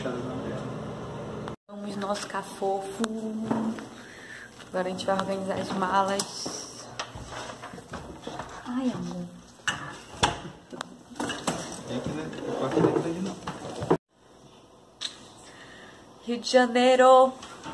Vamos no nosso cafofo. Agora a gente vai organizar as malas. Ai, amor. Rio de Janeiro.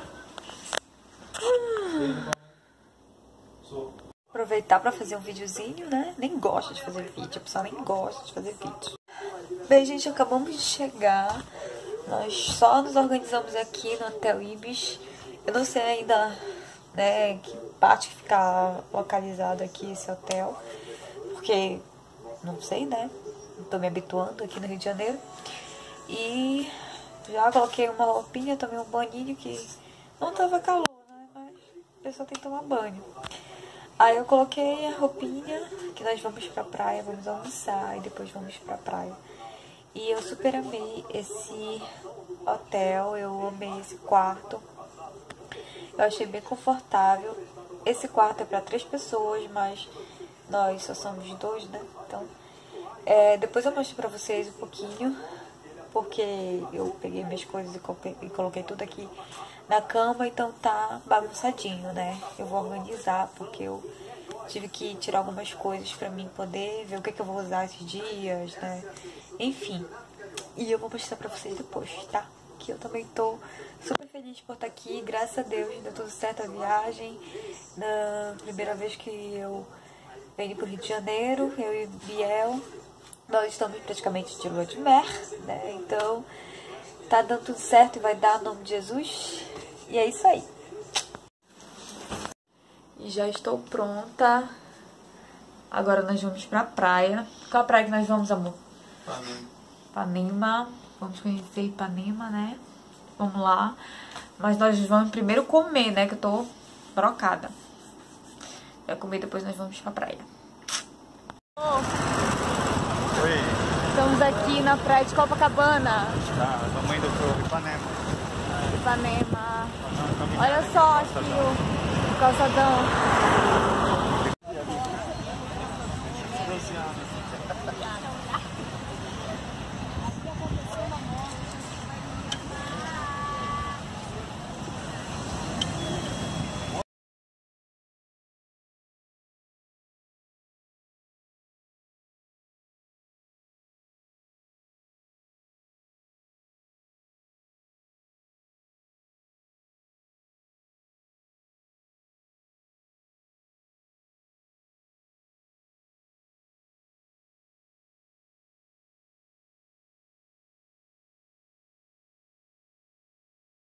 Aproveitar pra fazer um videozinho, né? Nem gosta de fazer vídeo, a pessoa nem gosta de fazer vídeo. Bem, gente, acabamos de chegar. Nós só nos organizamos aqui no Hotel Ibis. Eu não sei ainda, né, que parte que fica localizado aqui esse hotel. Porque, não sei, né? Não tô me habituando aqui no Rio de Janeiro. E já coloquei uma roupinha, tomei um banhinho que não tava calor, né? Mas a pessoa tem que tomar banho. Aí eu coloquei a roupinha, que nós vamos pra praia, vamos almoçar e depois vamos pra praia. E eu super amei esse hotel, eu amei esse quarto. Eu achei bem confortável. Esse quarto é pra 3 pessoas, mas nós só somos 2, né? Então, depois eu mostro pra vocês um pouquinho, porque eu peguei minhas coisas e coloquei tudo aqui na cama, então tá bagunçadinho, né? Eu vou organizar, porque eu tive que tirar algumas coisas pra mim poder ver o que eu vou usar esses dias, né? Enfim, e eu vou mostrar pra vocês depois, tá? Que eu também tô super feliz por estar aqui, graças a Deus, deu tudo certo a viagem. Na primeira vez que eu venho pro Rio de Janeiro, eu e Biel, nós estamos praticamente de lua de mel, né? Então, tá dando tudo certo e vai dar no nome de Jesus. E é isso aí. E já estou pronta. Agora nós vamos pra praia. Qual a praia que nós vamos, amor? Ipanema. Vamos conhecer Ipanema, né? Vamos lá. Mas nós vamos primeiro comer, né? Que eu tô brocada. Vai comer, depois nós vamos pra praia. Oi. Estamos aqui na praia de Copacabana. Estamos indo pro Ipanema. Olha só aqui o calçadão.